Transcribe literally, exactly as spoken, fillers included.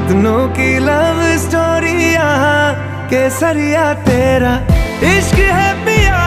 कितनों की love story यहाँ केसरिया तेरा इश्क है पिया